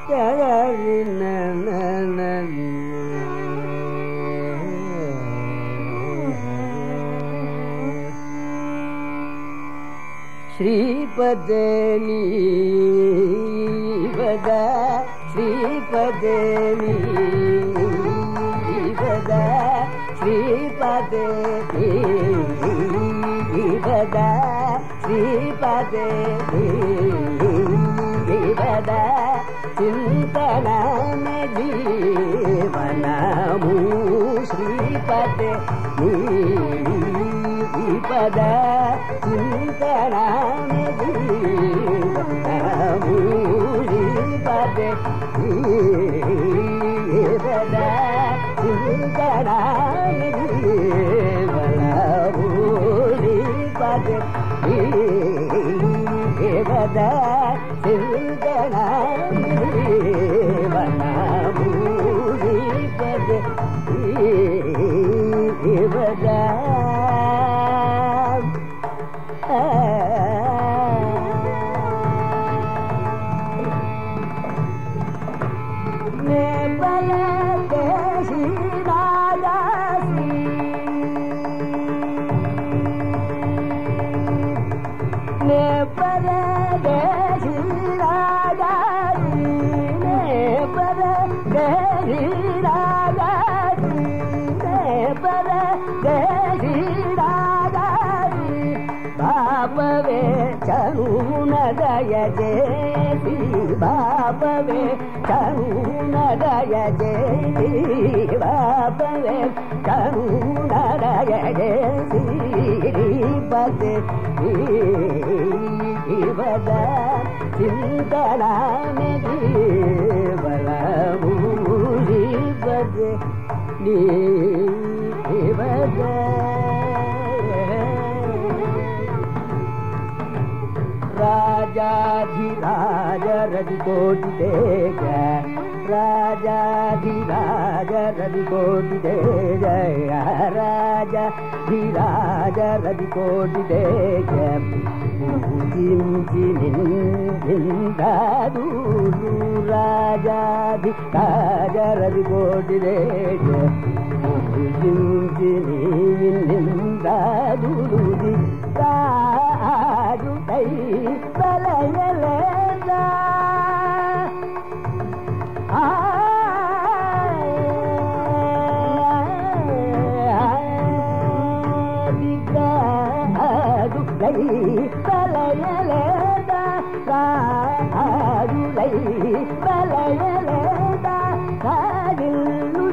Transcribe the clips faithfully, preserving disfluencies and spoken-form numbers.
श्रीपदे नीवदा श्रीपदे नीवदा श्रीपदे नीवदा श्रीपदे नीवदा चिंतना में जीवनमु श्रीपदे नीवदा चिंतना में जीवनमु श्रीपदे नीवदा चिंतना में जीवनमु श्रीपदे नीवदा चिंतना में जीवनमु श्रीपदे नीवदा बापवे चरून दय जयति बापवे चरून दय जयति बापवे चरून दय जयति श्रीपदे नीवदा चिंतना में जीवनमु श्रीपदे नीवदा राजाधिराज रविकोटि तेज राजाधिराज रविकोटि तेज राजाधिराज रविकोटि तेज निंदादूलु राजाधिराज रविकोटि तेज निंदादूलु राजुदै बलयलेदा राजुदै बलयलेदा राजुदै बलयलेदा राजिल्लु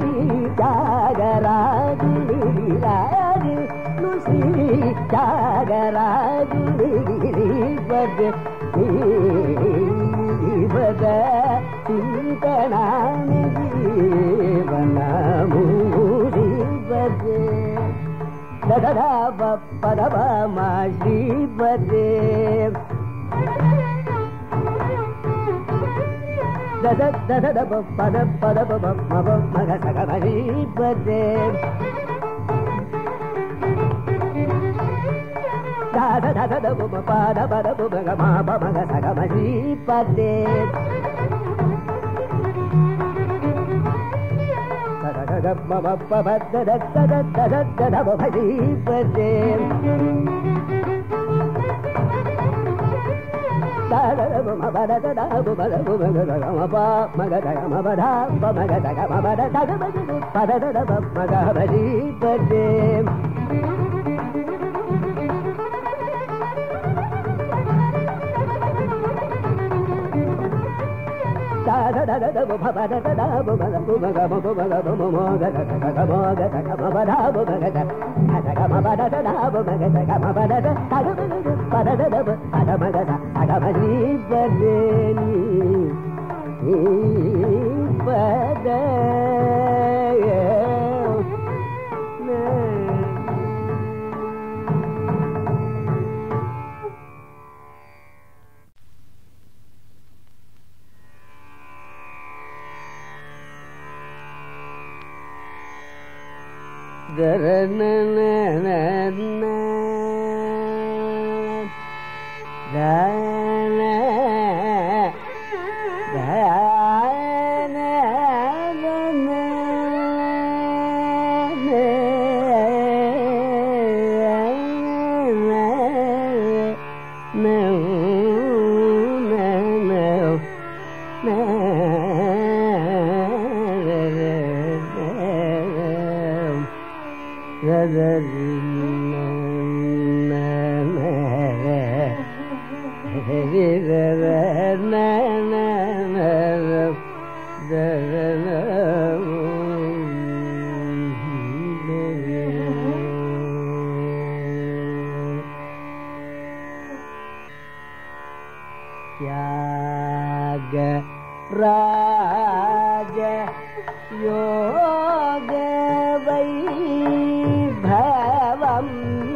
सीतागराजुलिरा जागराजु श्रीपदे नीवदा चिंतना में जीवनमु श्रीपदे ददा पदव मा श्रीपदे दद दद पद पद मग मग सग श्रीपदे दादा दादा द बुम पाद पद बुम ग मा ब मग सग म श्रीपदे द द द म म प ब द द द द द द द ब श्रीपदे दादा द बुम प द द द बुम द बुम ग ग म प मग द ग म ब ध प मग द ग म ब द द ग प द द द ब मग ब श्रीपदे da da da da bu ba da da da bu ba bu ba bu ba bu bu mo ga da da ga mo ga da ga ma ba da bu ga da da ga ma ba da da bu ga da ga ma ba da da da ba da da bu da ma ga da da ma श्रीपदे नीवदा da त्याग राज योग वैभवम्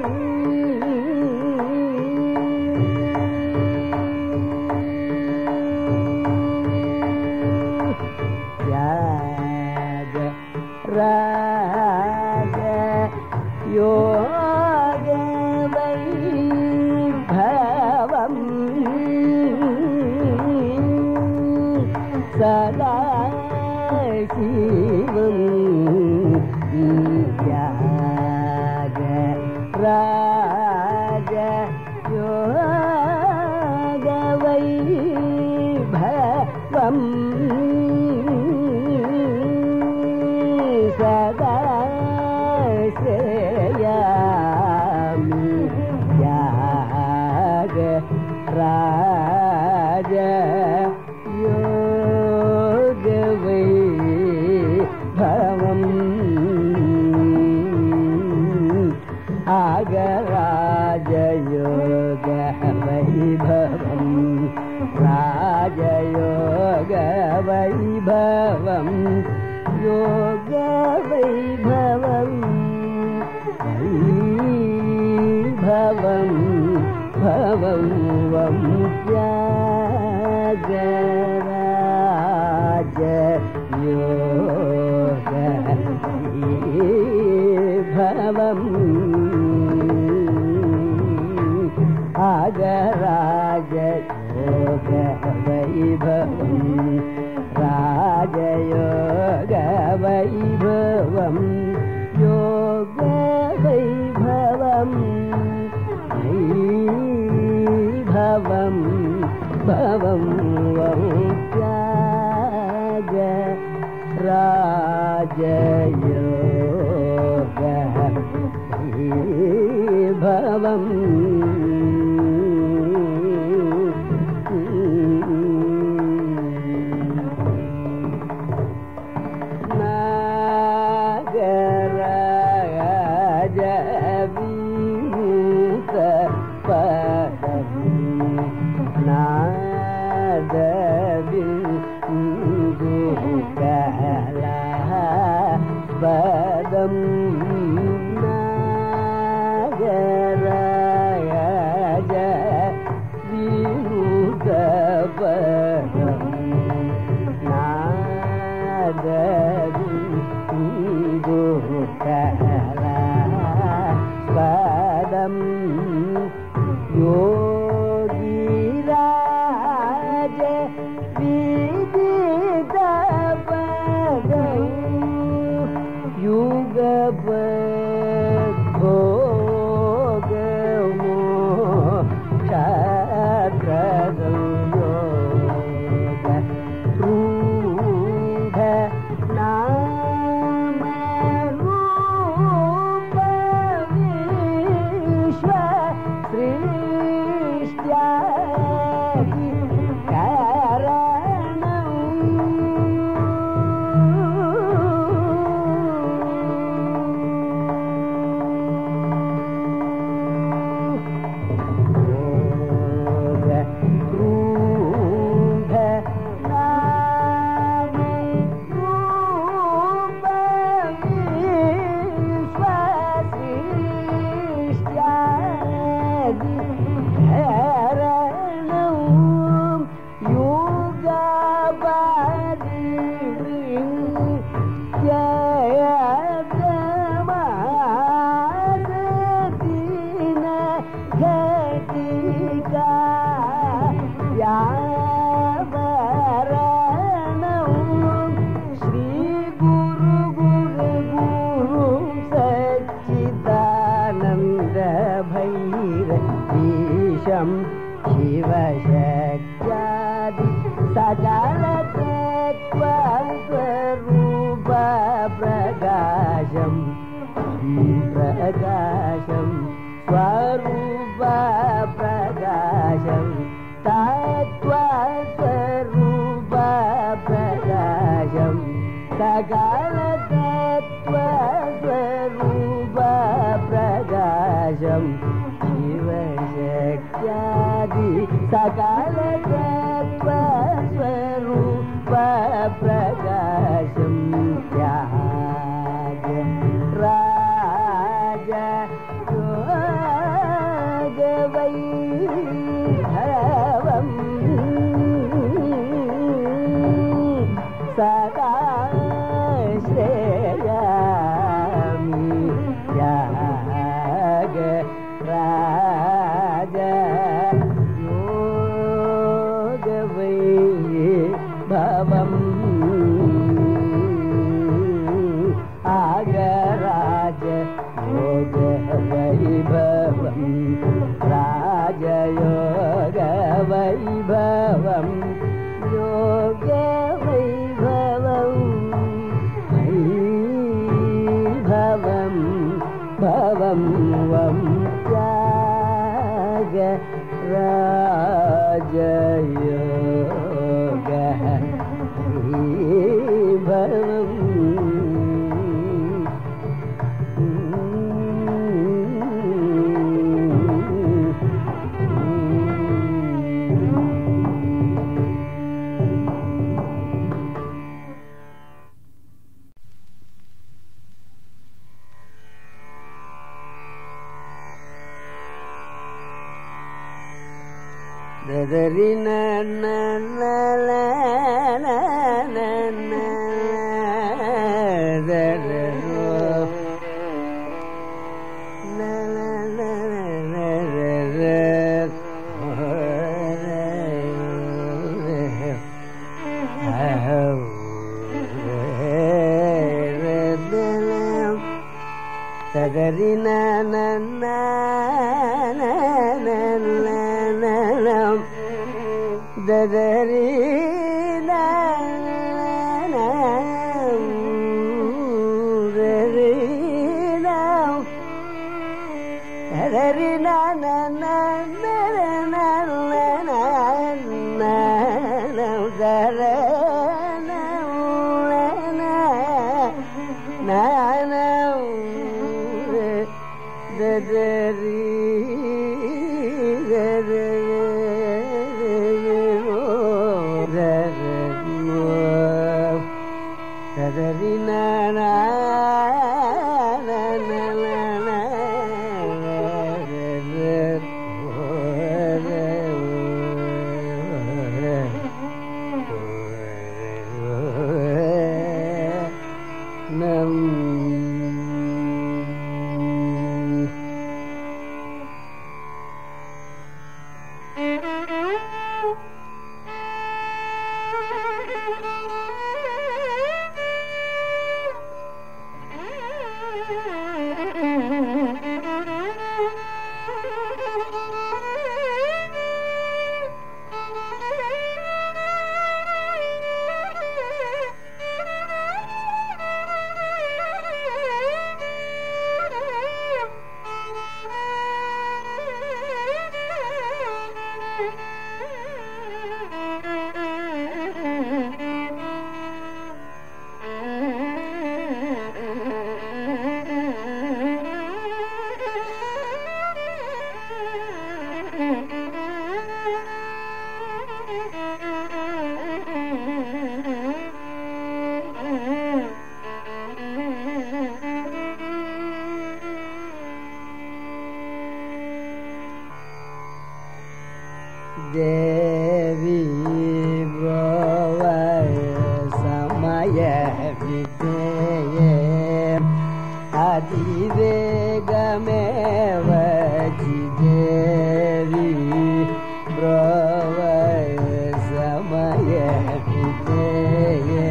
त्याग राज योग वैभवम् सदा शिवं त्याग राज योग वैभवम् सदा श्रेयामि त्याग राज राजयोग वैभवम् राजयोग वैभवम् योग वैभवम् वैभवम् भवं वं त्याग राजयोग वैभवम् राज योग वैभवम् राजयोग वैभवम् योग वैभवम् वैभवम् भवं वं त्याग राजयोग वैभवम् शिवशक्त्यादि सकलतत्त्वस्वरूप प्रकाशं प्रकाशं स्वरूप प्रकाशं तत्त्वस्वरूप प्रकाशं सकलतत्त्वस्वरूप प्रकाशं शिवशक्त्यादि सकलतत्त्वस्वरूप प्रकाशं त्याग राज योगवैभवम् सदा श्रेयामि त्याग राज योगवैभवम् आगराज योगवैभवम् राजयोगवैभवम् योगवैभवम् वैभवम् भवं वं त्याग राजयोगः वैभवम् Dari na na na la la na na da da la la la la da dari na na na na na na na da dari na na dari na dari na na na na na na na dari na na na na da dari Dari na na na na na nam Devi Bhavaya Samaya Videye Adivegameva Devi Bhavaya Samaya Videye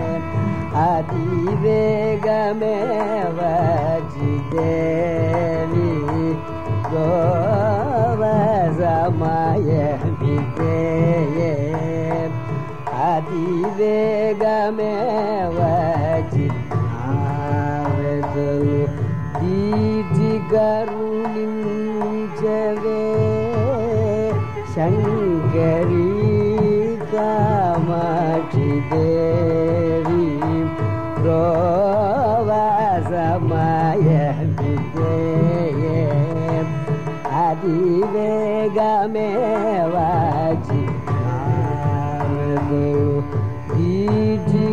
Adivegameva Devi Bhavaya సమయమిదే అతివేగమే వచ్చి ఆవెదలు దీర్ఘి కరుణించవే శంకరీ కామాక్షి దేవి ప్రోవ సమయమిదే అతివేగమే వచ్చి దీర్ఘి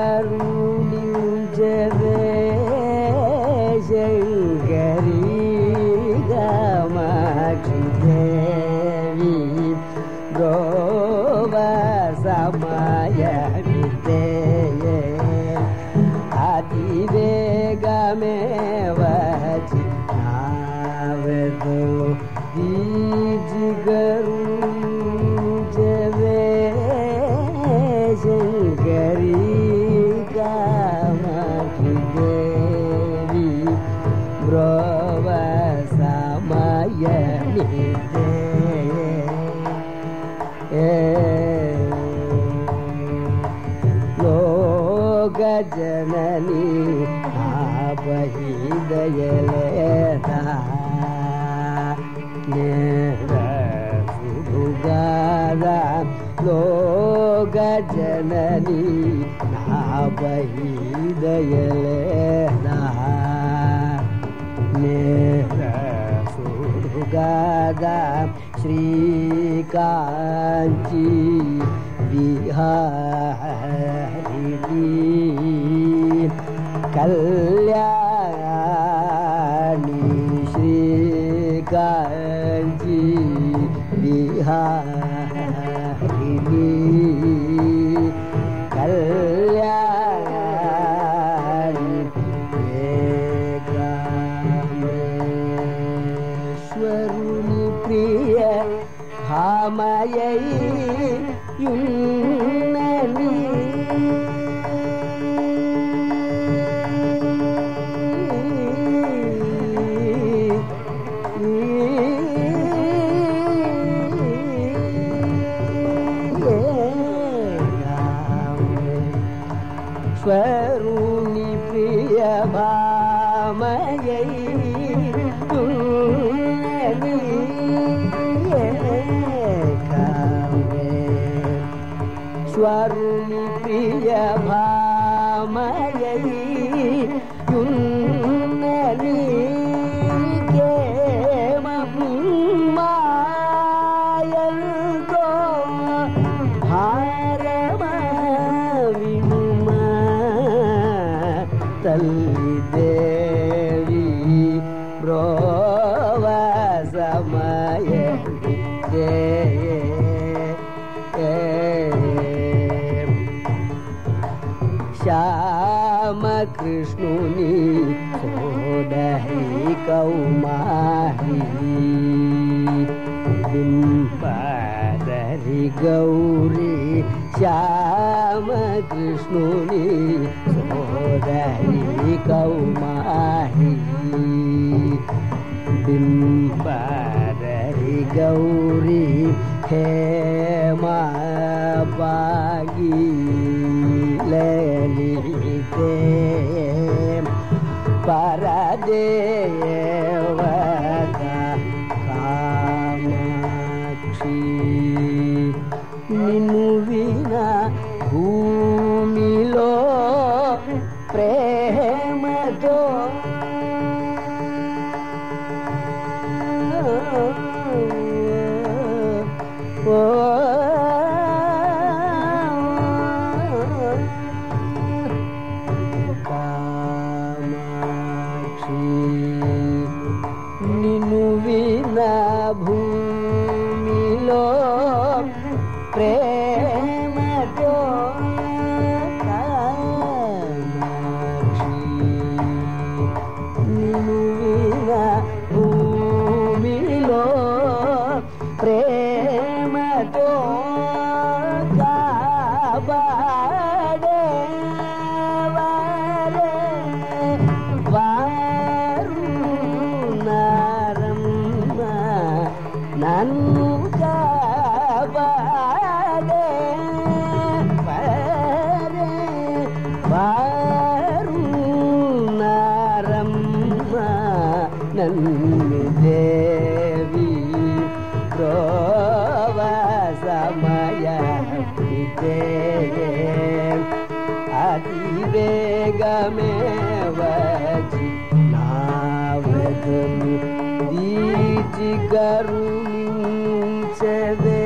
కరుణించవే శంకరీ కామాక్షి దేవి ప్రోవ సమయమిదే అతివేగమే వచ్చి ఆవెదలు దీర్ఘి కరుణించవే శంకరీ కామాక్షి దేవి ప్రోవ సమయమిదే లోక జననీ ఆపహి దయలేదా సుడుగాదా లోక జననీ ఆపహి దయలేదా సుడుగాదా శ్రీకాంచి విహారిణి కళ్యాణి శ్రీకాంచి విహారిణి కళ్యాణి ఏకామేశ్వరుని ప్రియ భామయై యున్నని స్వరుని ప్రియ భామయై యున్నని స్వరుని ప్రియ భామయై యున్నని కేమమాయంతో భారమా వినుమా తల్లి దేవి ప్రోవ సమయమిదే శ్యామకృష్ణుని సోదరి కౌమారి బింబాదరి గౌరీ శ్యామకృష్ణుని సోదరి కౌమారి బింబాదరి గౌరీ హేమా పాగి లలితే పరదేవత కామాక్షి నిన్ను వినా భూమిలో ప్రేమతో ఓ నిన్ను వినా భూమిలో ప్రేమతో కామాక్షి నిన్ను వినా భూమిలో ప్రేమతో కాపాడే వారే వారు నన్ను देवी प्रोव समय अतिवेग में वजी नावदमु दीजि करुणिंचवे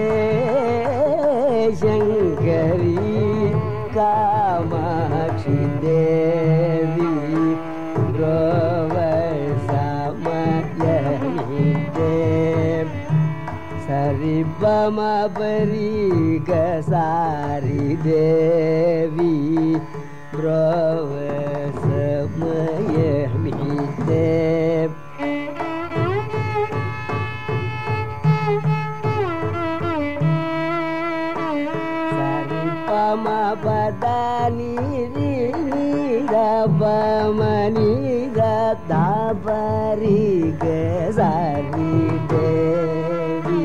शंकरी कामाक्षि देवी प्रोव सरि पम परि गसारि देवी ब्रव समय मिते सरि पम पदानि रि नि ग पम नि ग धा परि गसारि देवी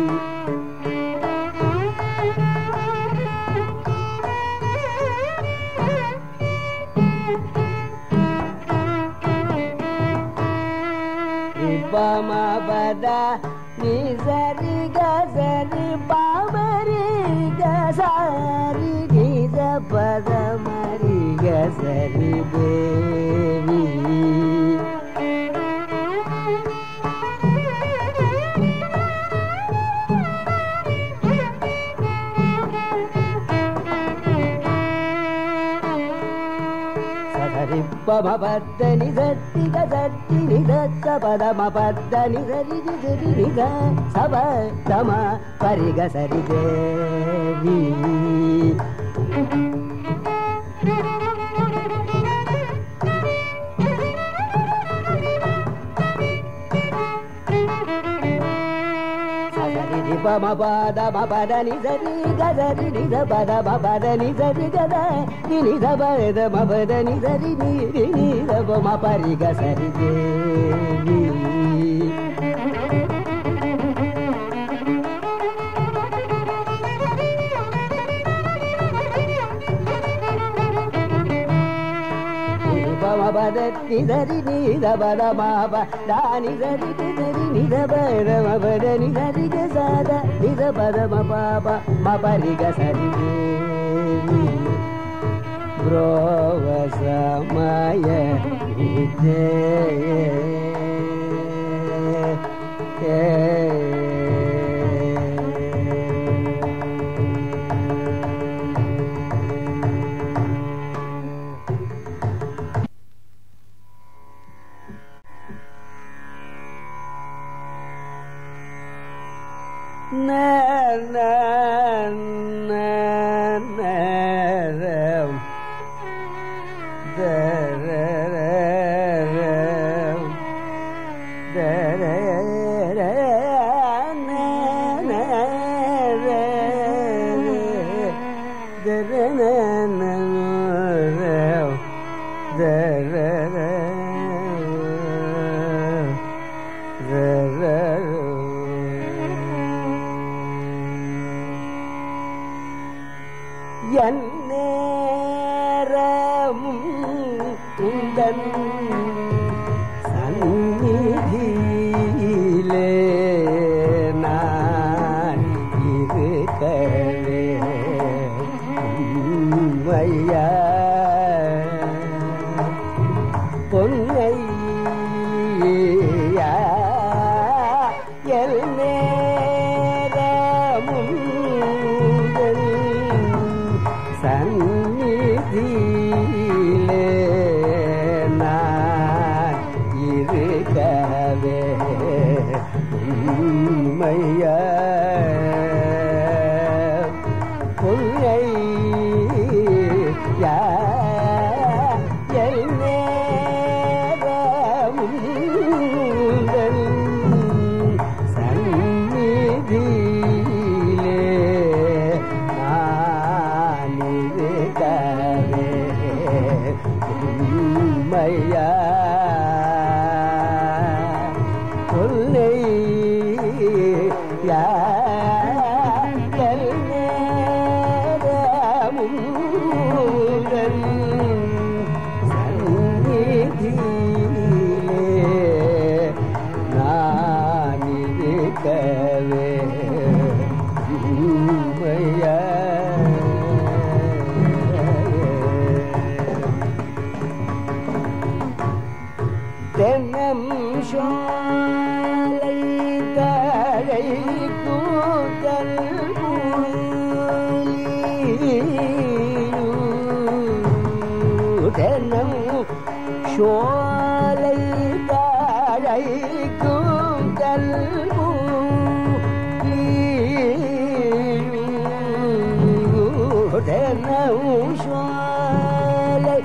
Bama bada ni zari ga zari bamari ga zari ni za pada mari ga zari devi Bama pada ni zati ga zati ni zata pada ma pada ni zari ni zari ni ga saba sama pari ga sari devi Bama pada ma pada ni zari ga zari ni za pada ma pada ni zari ga da ni ni za pada ma pada ni zari ni ni ni za ma pari ga sari devi Bama pada ni zari ni za pada ma pada ni zari ni zari ni za pada ma pada ni zari ga sada ni za pada ma papa ma pari ga sari devi brova samaya ite na na na na ram da ra ra ram da ra ra na na ra da ra na na ram da ra ra ra ra என்னேரமும் உந்தன் சந்நிதியிலே நான் இருக்கவே உம்மையா பொன்னையா எல்நேரமும் சந்நிதியிலே நான் சோலை தழைக்கும் கல்பூ சோலை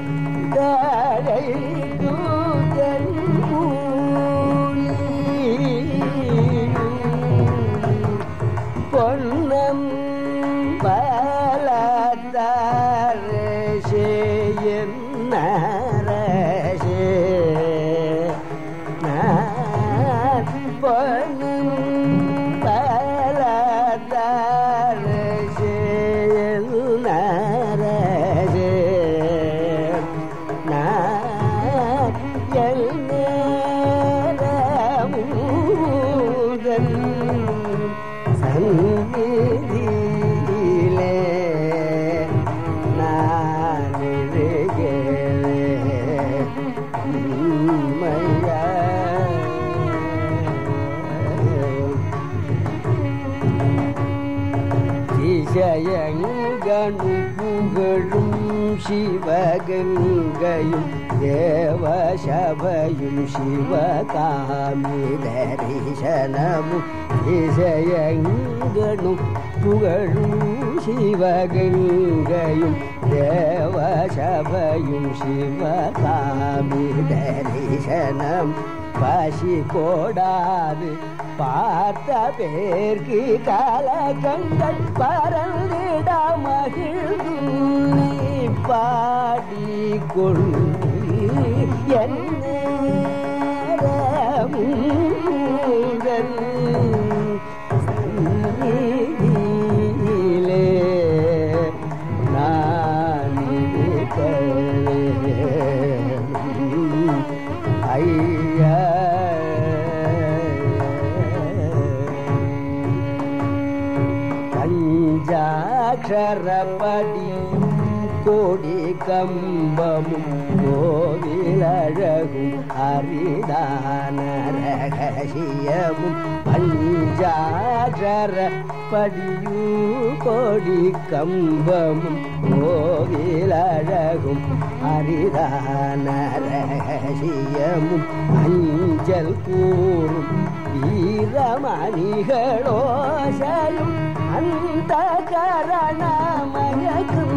தழைக்கும் கல்பூ பொன்னம் பலத்தார் செய்யும் புகழும் சிவகங்கையும் தேவசபையும் சிவகாமி தரிசனமும் இசையங்கனும் புகழும் சிவகங்கையும் தேவசபையும் சிவகாமி தரிசனம் பசி கோடாது பார்த்த பேர்க்கு கலகங்கள் பரந்திட மகிழ்ந்து பாடிக்கொள் என்னூதல் சந்நிதியிலே நான் ஐயா பஞ்சாட்சரப்படியும் கோடி கம்பமும் கோவிலழகும் அரிதான ரகசியமும் பஞ்சாட்சரப்படியும் கோடி கம்பமும் கோவிலழகும் அரிதான ரகசியமும் அஞ்சல் கூறும் வீரமணிகளோசையும் அந்த கரணமயக்கும்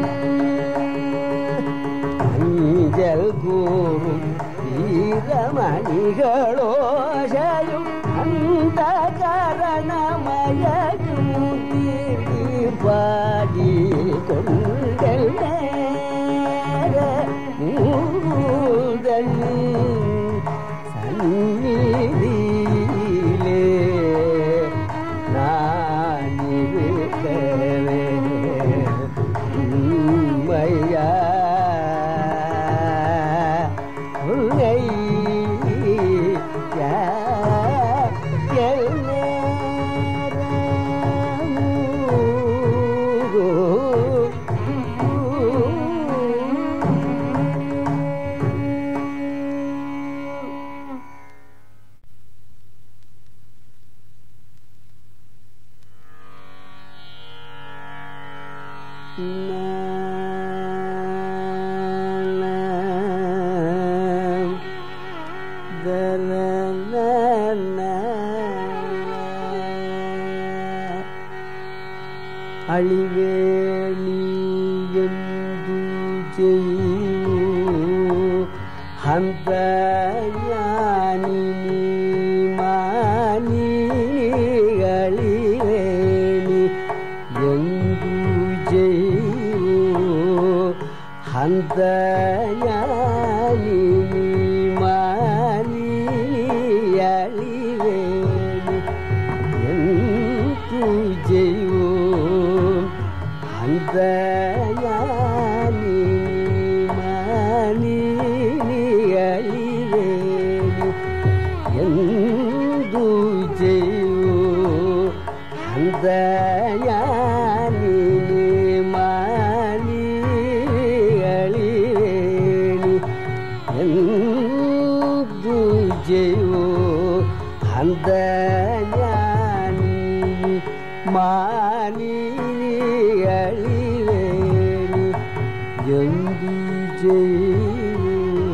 அஞ்சல் கூறும் வீரமணிகளோசையும் அந்த கரணமயக்கும் தீர்த்தி பாடி கொண்டல் நேர மூதல் சந்நிதி அழிவேணி என்று செய்யோ அந்த ஞானி மானி அழிவேணி என்று செய்யோ அந்த ஞானி மானி அழிவேணி என்று செய்யோ அந்த ஞானி மானி அழிவேணி ಎಂದು செய்யோ அந்த ஞானி மானி அழிவேணி ಎಂದು செய்யோ அந்த ஞானி மா மானினி அழிவேணி எங்கு செய்யும்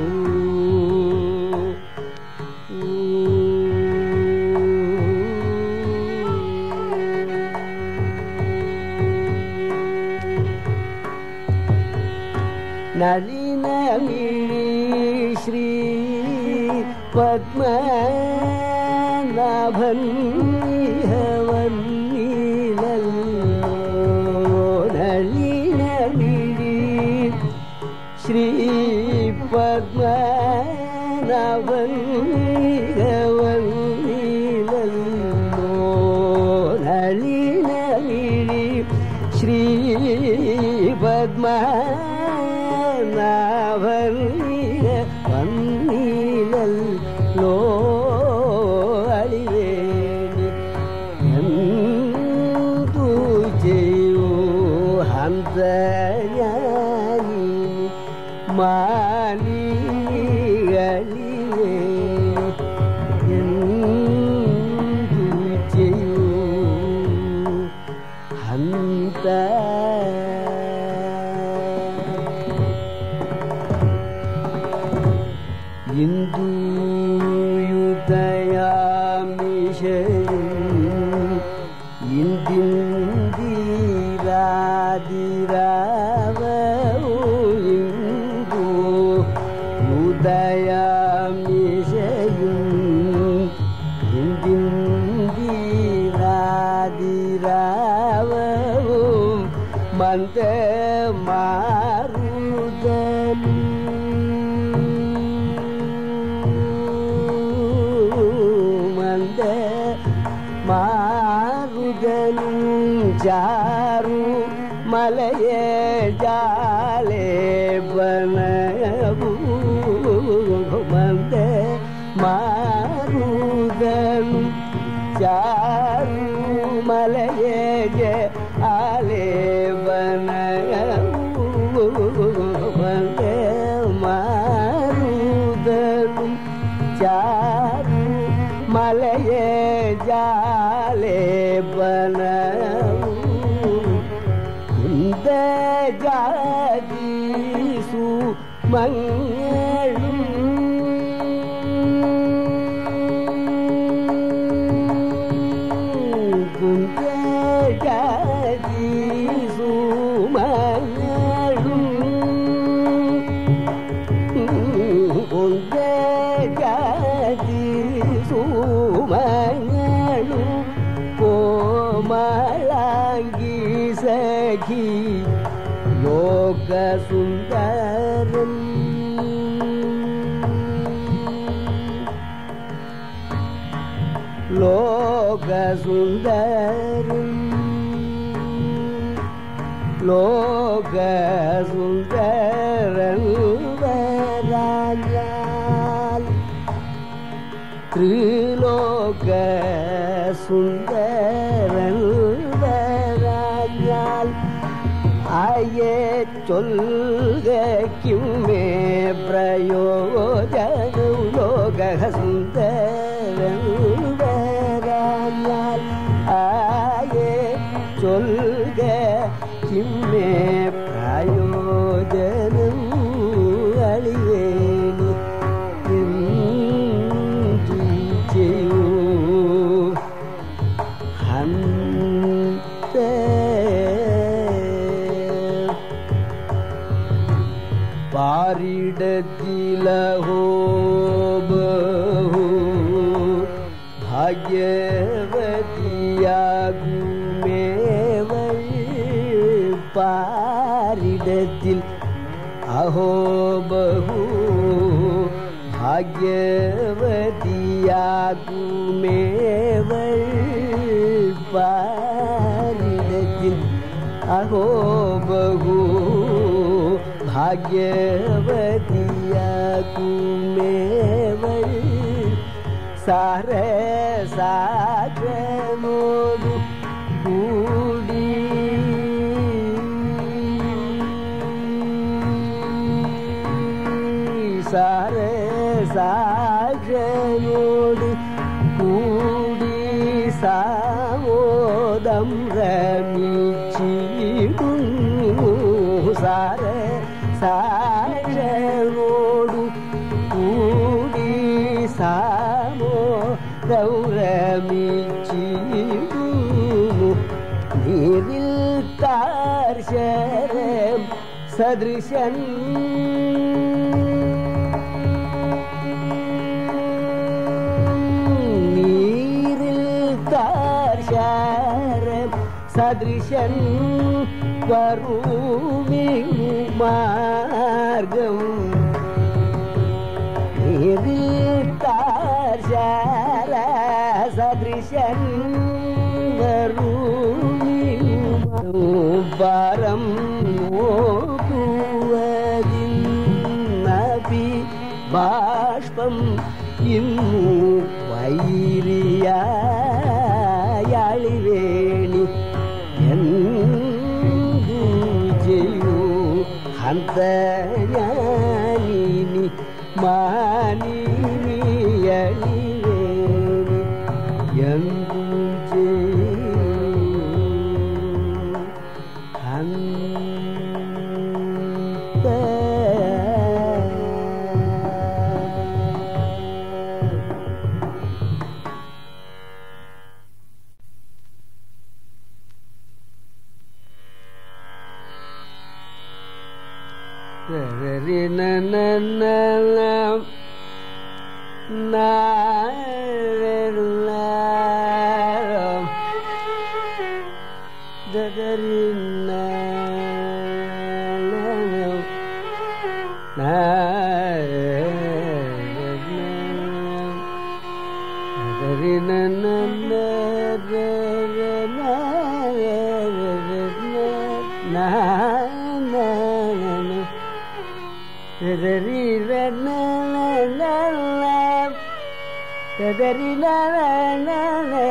நளினமிழி ஸ்ரீ பத்மநாபன் நளினமிழி ஸ்ரீ பத்மநாபன் நளினமிழி ஸ்ரீ பத்ம நாவல்லிய வன்னிலல் லோ அழிவேணி என்று செய்யோ அந்த ஞானி மானி அழிவேணி என்று செய்யோ அந்த இந்துயுதயாமிஷயம் இந்திந்திராதிராவோ இந்து உதயாமிஷயம் இந்திந்திராதிராவோ மந்த மாருதன் மாருதனும் ஜாரு மலையே ஜாலே பனபு மந்த மாருதனும் ஜாரு மலையே ஜாலே பனபு மந்த மாருதனும் ஜாரு மலையே ஜாலே பனவு இந்த ஜாதி சுமங்களும் குந்த ஜாதி சுமங்களும் குந்த ஜாதி சுமங்களும் கோமலாங்கி சகி லோக சுந்தரம் லோக சுந்தரம் லோக சுந்தரம் வராஜால் திரிலோக சுந்தரன் வராஜால் ஆயே சொல்க கிம்மே பிரயோஜனம் லோக சுந்தரன் வராஜால் ஆயே சொல்க கிம்மே பிரயோஜனம் அழிவேணி பாரிடத்திலஹோ பஹு பாக்யவதியாகுமேவள் பாரிடத்தில் அஹோ பஹு பாக்யவதியாகுமேவள் பாரிடத்தில் அஹோ பஹு भाग्यवतियाकुमेवल सारे सागरमोदु कूडी सारे सागरमोदु कूडी सामोद மோதம் ரமிச்சிடும் சார சாரோடு கூடி சாமோதம் ரமிச்சிடும் நீரில் தார்ஷரம் சதிருஷன் சதிருஷன் வருமி மார்க்கம் நீரில் தார்ஷார சதிருஷன் வருமி பரம் ஓதுவதின் நபி பாஷ்பம் இன்னு வைரியாளிவேணி அந்த ஞானினி மானினி அழிவேணி எங்கும் அந்த na na na na na na da da na na na na na Tadari la la la la, tadari la la la la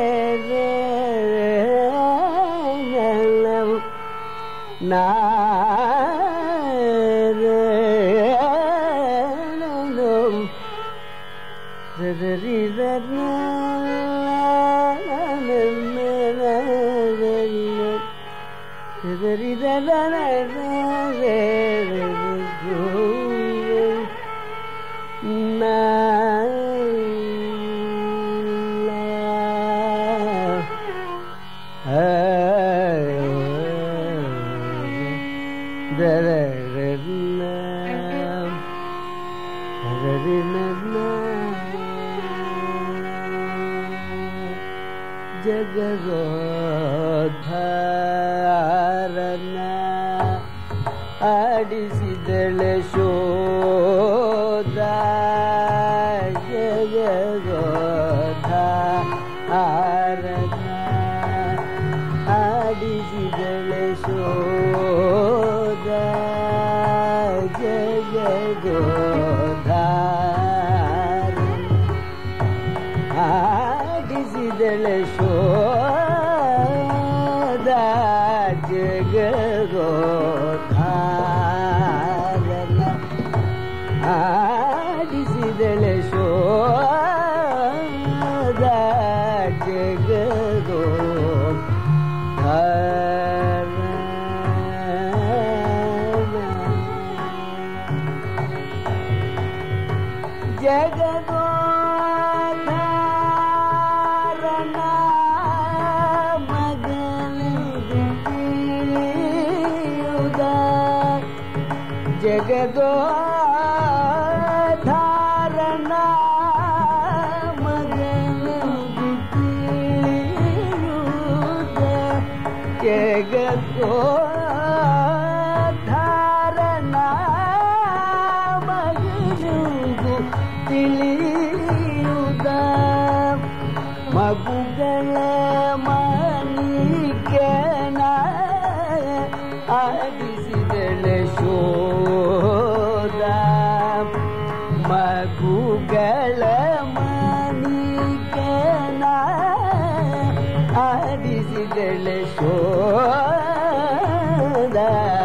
la, na tadari la la la la, tadari la la la la. Jagarodharana adisidale shoda Jagarodharana adisidale shoda Jagarodharana adisidale shoda Jagarodharana adisidale shoda Jagarodharana Jagarodharana Jagarodharana Maganuditiyuda Jagarodharana Maganuditiyuda Magugala manikena adisidale shoda Magugala manikena adisidale shoda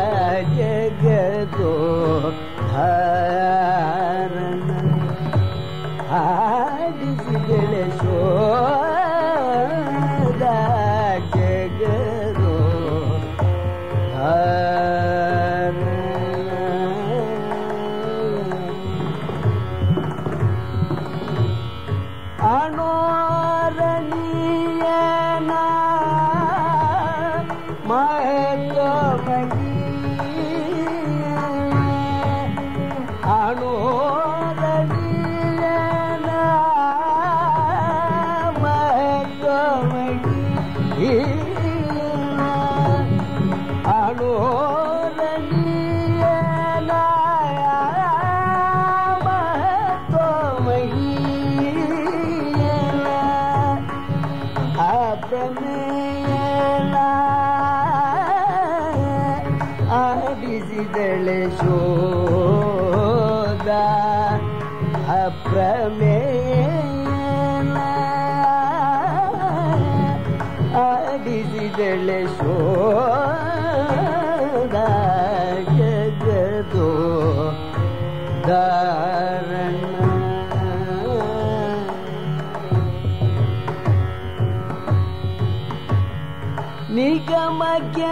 Jagarodharana adisidale shoda Jagarodharana ಮಹತ್ವಮಯಿ ಅಣೋರಣಿಯನ ಮಹತ್ವಮಯಿ ಅಣೋರಣಿಯನ ಮಹತ್ವಮಯಿ ಅಪ್ರಮೇಯನ ಆಡಿಸಿದಳೆ ಶೋಧ ಅಪ್ರಮೇಯನ ಆಡಿಸಿದಳೆ ಶೋಧ ಜಗದೋ ಧಾರಣ ನಿಗಮಕ್ಕೆ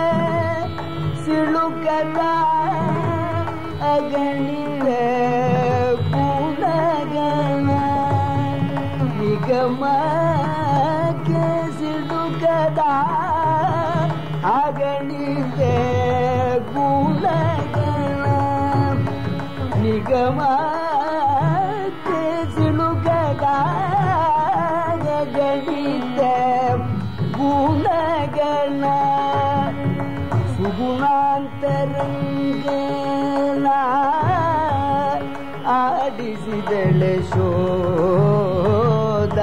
ಸಿಳುಕದ ಅಗಣಿತ ಗುಣಗಣ ನಿಗಮಕ್ಕೆ ಸಿಳುಕದ ಅಗಣಿತ ಗುಣಗಣ ನಿಗಮಕ್ಕೆ ಸಿಳುಕದ ಅಗಣಿತ ಗುಣಗಣ ಸುಗುಣಾಂತರಂಗನ ಆಡಿಸಿದಳೆ ಶೋಧ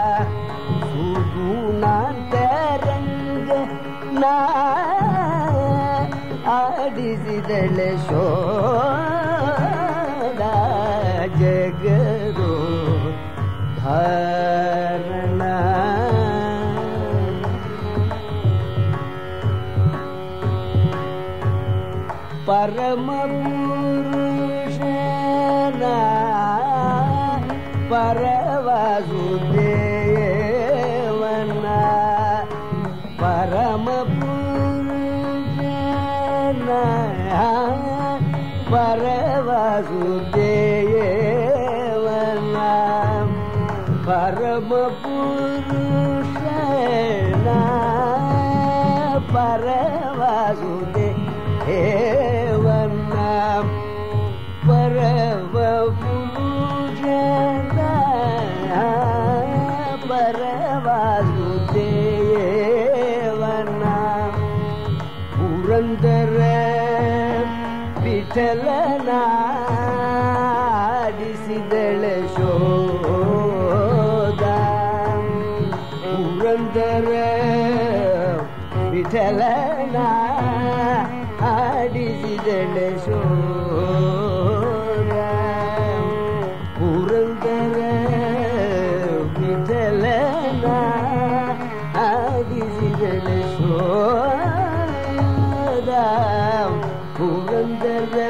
ಸುಗುಣಾಂತರಂಗನ ಆಡಿಸಿದಳೆ ಶೋಧ ಜಗದೋ ಧಾರಣ ಪರಮ ಪುರುಷನ ಪರವಾಸುದೇವನ ಪರಮ ಪುರುಷನ ಪರವಾಸುದೇವನ ಪರಮ ಪುರುಷನ ಪರವಾಸುದೇವ ಹೇವನ್ನ ಪರಮ ಪುರುಷನ ಪರವಾಸುದೇವನ ಪುರಂದರ ವಿಠಲನ ಆಡಿಸಿದಳೆ ಶೋಧ ಪುರಂದರ ವಿಠಲನ ಆಡಿಸಿದಳೆ ಶೋಧ ಪುರಂದರ ವಿಠಲನ ಆಡಿಸಿದಳೆ ಶೋಧ ಪುರಂದರ